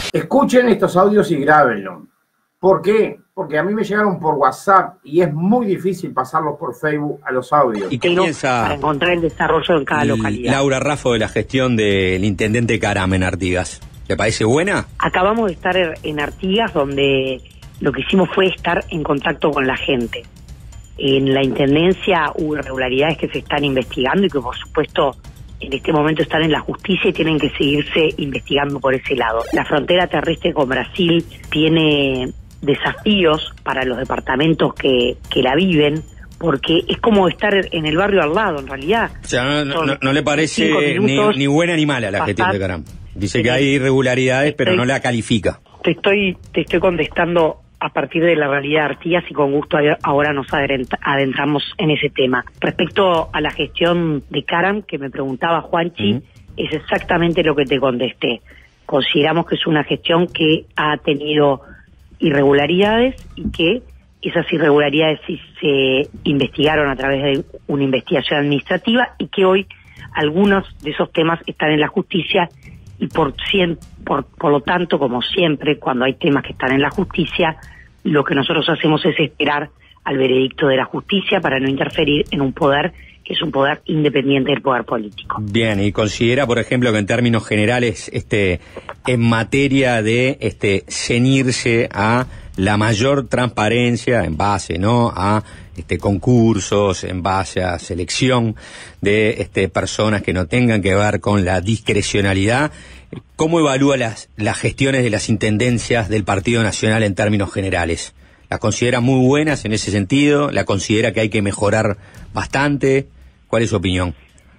Escuchen estos audios y grábenlo. ¿Por qué? Porque a mí me llegaron por WhatsApp y es muy difícil pasarlos por Facebook a los audios. ¿Y qué piensa para encontrar el desarrollo en cada localidad? Laura Raffo, de la gestión del intendente Caram en Artigas? ¿Le parece buena? Acabamos de estar en Artigas, donde lo que hicimos fue estar en contacto con la gente. En la intendencia hubo irregularidades que se están investigando y que por supuesto en este momento están en la justicia y tienen que seguirse investigando por ese lado. La frontera terrestre con Brasil tiene desafíos para los departamentos que la viven, porque es como estar en el barrio al lado, en realidad. O sea, no le parece ni buena ni mala la gestión de Caram. Dice que hay irregularidades, pero no la califica. Te estoy contestando a partir de la realidad de Artigas y con gusto ahora nos adentramos en ese tema. Respecto a la gestión de Caram, que me preguntaba Juanchi, es exactamente lo que te contesté. Consideramos que es una gestión que ha tenido irregularidades y que esas irregularidades sí se investigaron a través de una investigación administrativa y que hoy algunos de esos temas están en la justicia y por lo tanto, como siempre, cuando hay temas que están en la justicia, lo que nosotros hacemos es esperar al veredicto de la justicia para no interferir en un poder que es un poder independiente del poder político. Bien, y considera, por ejemplo, que en términos generales, en materia de ceñirse a la mayor transparencia en base, ¿no?, a concursos, en base a selección de personas que no tengan que ver con la discrecionalidad. ¿Cómo evalúa las gestiones de las intendencias del Partido Nacional en términos generales? ¿Las considera muy buenas en ese sentido? ¿La considera que hay que mejorar bastante? ¿Cuál es su opinión?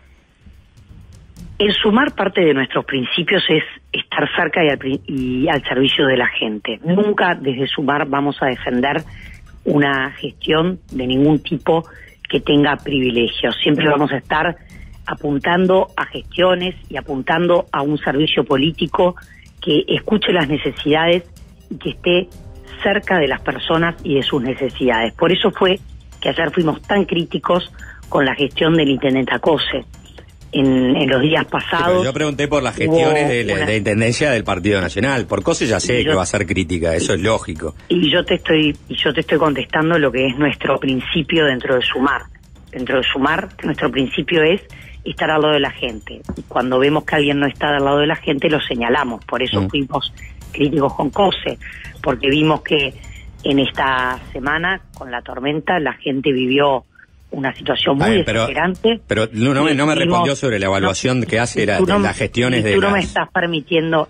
El sumar, parte de nuestros principios es estar cerca y al servicio de la gente. Nunca desde Sumar vamos a defender una gestión de ningún tipo que tenga privilegios. Siempre vamos a estar apuntando a gestiones y apuntando a un servicio político que escuche las necesidades y que esté cerca de las personas y de sus necesidades. Por eso fue que ayer fuimos tan críticos con la gestión del intendente Acose. En los días pasados... Sí, yo pregunté por las gestiones de intendencia del Partido Nacional. Por cosas ya sé que va a ser crítica, eso es lógico. Y yo te estoy contestando lo que es nuestro principio dentro de Sumar. Dentro de Sumar, nuestro principio es estar al lado de la gente. Y cuando vemos que alguien no está al lado de la gente, lo señalamos. Por eso fuimos críticos con COSE, porque vimos que en esta semana, con la tormenta, la gente vivió una situación muy desesperante. Pero no me respondió sobre la evaluación que hace las gestiones de... Tú no me estás permitiendo,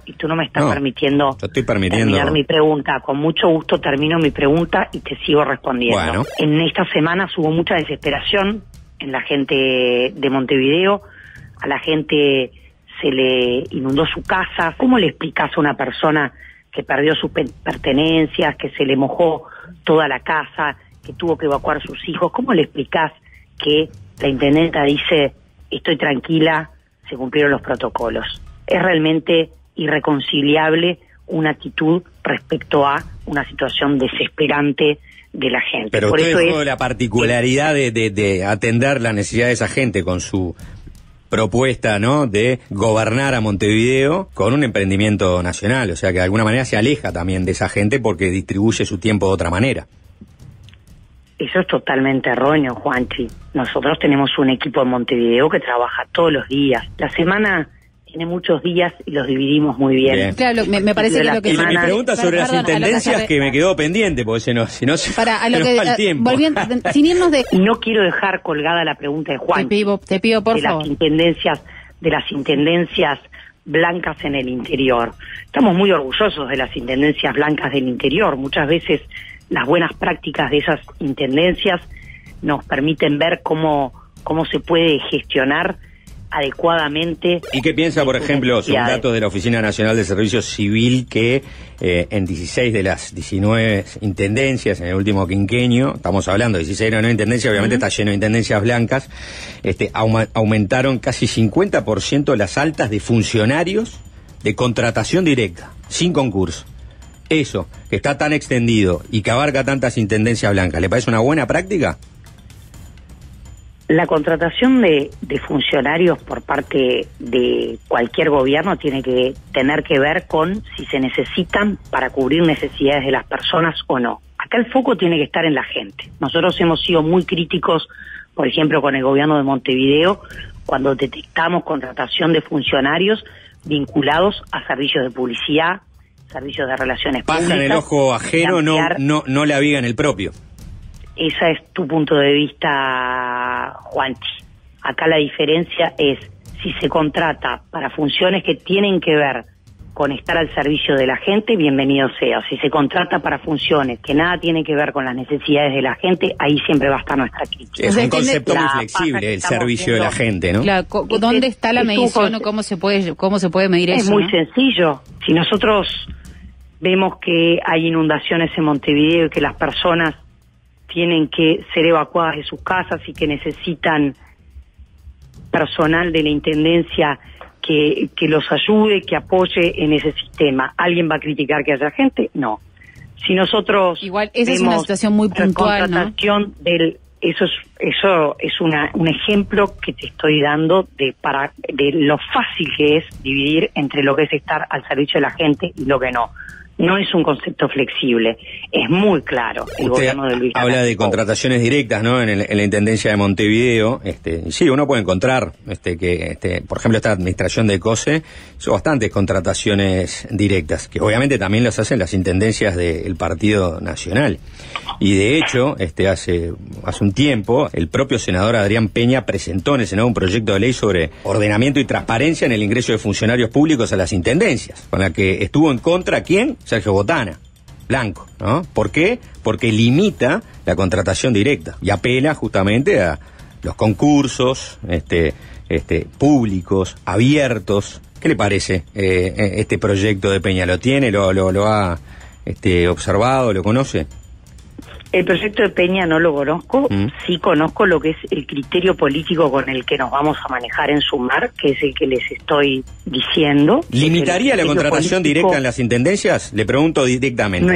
yo estoy permitiendo terminar mi pregunta. Con mucho gusto termino mi pregunta y te sigo respondiendo. Bueno. En estas semanas hubo mucha desesperación en la gente de Montevideo. A la gente se le inundó su casa. ¿Cómo le explicás a una persona que perdió sus pertenencias, que se le mojó toda la casa, que tuvo que evacuar a sus hijos? ¿Cómo le explicás que la intendenta dice, estoy tranquila, se cumplieron los protocolos? Es realmente irreconciliable una actitud respecto a una situación desesperante de la gente. Pero por usted eso dejó la particularidad de atender la necesidad de esa gente con su propuesta, ¿no?, de gobernar a Montevideo con un emprendimiento nacional, o sea que de alguna manera se aleja también de esa gente porque distribuye su tiempo de otra manera. Eso es totalmente erróneo, Juanchi. Nosotros tenemos un equipo en Montevideo que trabaja todos los días. La semana tiene muchos días y los dividimos muy bien. Claro, me parece que lo que... Y mi pregunta sobre las intendencias que me quedó pendiente, porque si no se nos va el tiempo. Sin irnos de... Y no quiero dejar colgada la pregunta de Juanchi. Te pido por favor. De las intendencias blancas en el interior. Estamos muy orgullosos de las intendencias blancas del interior. Muchas veces las buenas prácticas de esas intendencias nos permiten ver cómo se puede gestionar adecuadamente. ¿Y qué piensa, por ejemplo, según datos de la Oficina Nacional de Servicio Civil, que en 16 de las 19 intendencias en el último quinquenio, estamos hablando de 16 de 9 intendencias, obviamente está lleno de intendencias blancas, aumentaron casi 50% las altas de funcionarios de contratación directa, sin concurso? Eso, que está tan extendido y que abarca tantas intendencias blancas, ¿le parece una buena práctica? La contratación de funcionarios por parte de cualquier gobierno tiene que tener que ver con si se necesitan para cubrir necesidades de las personas o no. Acá el foco tiene que estar en la gente. Nosotros hemos sido muy críticos, por ejemplo, con el gobierno de Montevideo, cuando detectamos contratación de funcionarios vinculados a servicios de publicidad, servicios de relaciones públicas. Paja en el ojo ajeno, no la viga en el propio. Ese es tu punto de vista, Juanchi. Acá la diferencia es si se contrata para funciones que tienen que ver con estar al servicio de la gente, bienvenido sea. Si se contrata para funciones que nada tienen que ver con las necesidades de la gente, ahí siempre va a estar nuestra crítica. Es un concepto muy flexible, el servicio de la gente, ¿no? Claro, ¿dónde está la medición o cómo se puede medir eso? Es muy sencillo. Si nosotros vemos que hay inundaciones en Montevideo y que las personas tienen que ser evacuadas de sus casas y que necesitan personal de la Intendencia que los ayude, que apoye en ese sistema. ¿Alguien va a criticar que haya gente? No. Si nosotros igual esa es una situación muy puntual, ¿no? Eso es un ejemplo que te estoy dando de lo fácil que es dividir entre lo que es estar al servicio de la gente y lo que no. No es un concepto flexible, es muy claro. El gobierno de Luis habla de contrataciones directas, ¿no? En la Intendencia de Montevideo, sí, uno puede encontrar, que por ejemplo, esta administración de COSE, son bastantes contrataciones directas, que obviamente también las hacen las intendencias del Partido Nacional. Y de hecho, hace un tiempo, el propio senador Adrián Peña presentó en el Senado un proyecto de ley sobre ordenamiento y transparencia en el ingreso de funcionarios públicos a las intendencias, con la que estuvo en contra, ¿quién? Sergio Botana, blanco, ¿no? ¿Por qué? Porque limita la contratación directa y apela justamente a los concursos públicos, abiertos. ¿Qué le parece este proyecto de Peña? ¿Lo tiene? ¿Lo ha observado? ¿Lo conoce? El proyecto de Peña no lo conozco, sí conozco lo que es el criterio político con el que nos vamos a manejar en Sumar, que es el que les estoy diciendo. ¿Limitaría la contratación directa en las intendencias? Le pregunto directamente.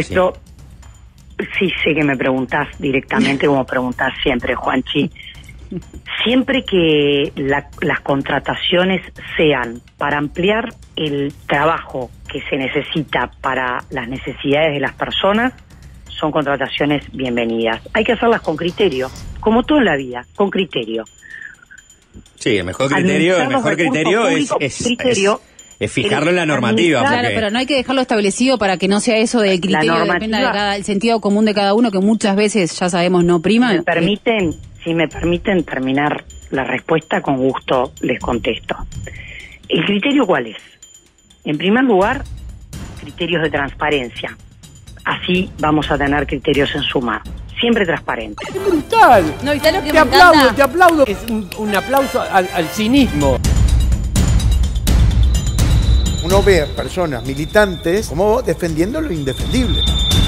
Sí, sé que me preguntás directamente, como preguntás siempre, Juanchi. Siempre que las contrataciones sean para ampliar el trabajo que se necesita para las necesidades de las personas, son contrataciones bienvenidas. Hay que hacerlas con criterio, como todo en la vida, con criterio. Sí, el mejor criterio es fijarlo en la normativa. Claro, pero no hay que dejarlo establecido para que no sea eso del criterio, dependa del sentido común de cada uno, que muchas veces, ya sabemos, no prima. Si me permiten terminar la respuesta, con gusto les contesto. ¿El criterio cuál es? En primer lugar, criterios de transparencia. Así vamos a tener criterios en Sumar. Siempre transparentes. ¡Es brutal! No, ¿viste lo que te aplaudo. Es un aplauso al cinismo. Uno ve a personas militantes como defendiendo lo indefendible.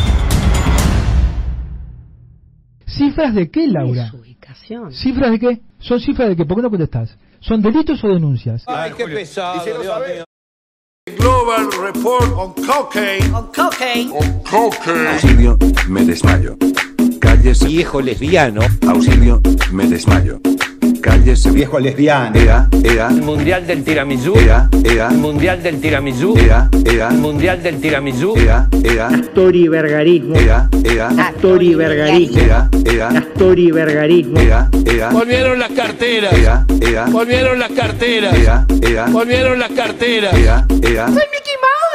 ¿Cifras de qué, Laura? ¿Cifras de qué? ¿Son cifras de qué? ¿Por qué no contestás? ¿Son delitos o denuncias? Ay, qué pesado. Global Report on Cocaine. On cocaine. On cocaine. Auxilio, me desmayo. Cállese. Viejo lesbiano. Auxilio, me desmayo. Cállese. Viejo lesbiano. Ea. El mundial del tiramisú. Ea. El mundial del tiramisú. Ea. El mundial del tiramisú. Ea. Astori vergarismo. Ea. Astori vergarismo. Ea. Astori vergarismo. Ea. Volvieron las carteras. Ea. Volvieron las carteras. Ea. Volvieron las carteras. Ea.